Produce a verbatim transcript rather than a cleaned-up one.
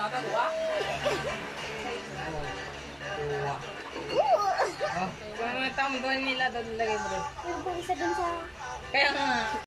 ata, di ba? Kung mga tambuhan nila doon lagay mo doon. Yung kung isa dun sa... Kaya nga.